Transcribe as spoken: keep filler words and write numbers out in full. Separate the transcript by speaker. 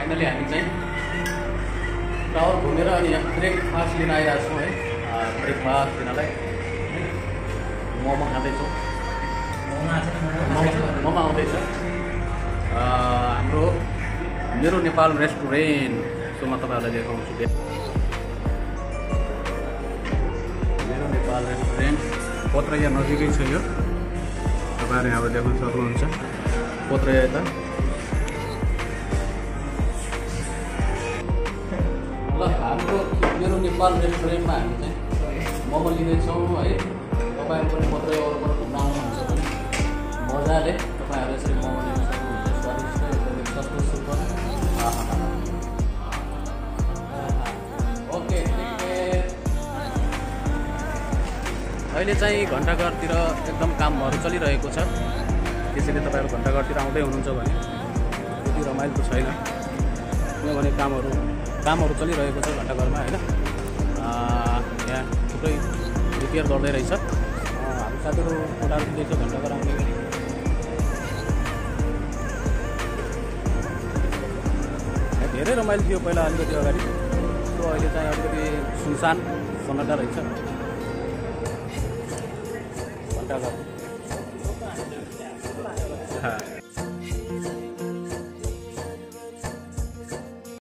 Speaker 1: Finally हामी चाहिँ tower घुमेर अनि यहाँ ब्रेकफास्ट लिन आइरहेको छौँ है। ब्रेकफास्ट लिनलाई मोमो खाँदैछौँ। मोमो आउँदैछ हाम्रो मेरो नेपाल रेस्टुरेन्ट। सो म तपाईँहरूलाई देखाउँछु। मेरो नेपाल रेस्टुरेन्ट पोत्रैया नजिकै छ यो। तपाईँहरू यहाँबाट देख्न सक्नुहुन्छ पोत्रैया यता। ल हाम्रो मेरो नेपाल रेस्टुरेन्टमा हामी चाहिँ मोमो लिँदैछौँ है। तपाईँहरू पनि पोत्रैया वरपर घुम्न आउनुहुन्छ भने मजाले तपाईँहरू यसरी मोमो लिन सक्नुहुन्छ। स्वादिष्ट एकदमै सस्तो सुपर। ओके अहिले चाहिँ घण्टाघरतिर एकदम कामहरू चलिरहेको छ। त्यसैले तपाईँहरू घण्टाघरतिर आउँदै हुनुहुन्छ भने त्यति रमाइलो त छैन, किनभने कामहरू कामहरू चलिरहेको छ घण्टाघरमा होइन। यहाँ थुप्रै रिपेयर गर्दै रहेछ। हाम्रो साथीहरू कोठाहरू दिँदैछ घण्टाघर आउने गरी। धेरै रमाइलो थियो पहिला अलिकति अगाडि, सो अहिले चाहिँ अलिकति सुनसान सन्नाटा रहेछ घण्टाघर।